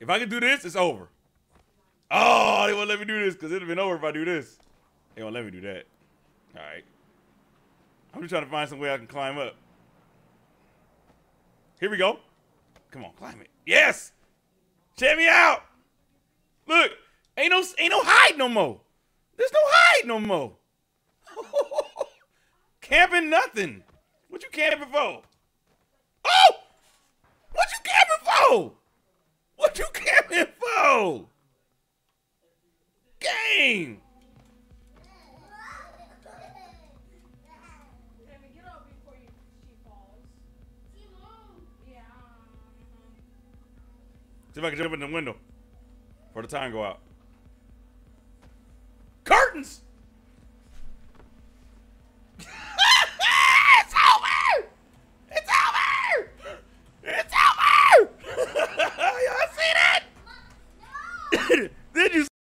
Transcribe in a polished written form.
If I can do this, it's over. Oh, they won't let me do this because it'd have been over if I do this. They won't let me do that. All right. I'm just trying to find some way I can climb up. Here we go. Come on, climb it. Yes! Check me out! Look, ain't no hide no more. There's no hide no more. Camping nothing. What you camping for? Oh! What you camping for? What you camping for? Game! See if I can jump in the window before the time go out. Curtains! It's over! It's over! It's over! Y'all see that? Did you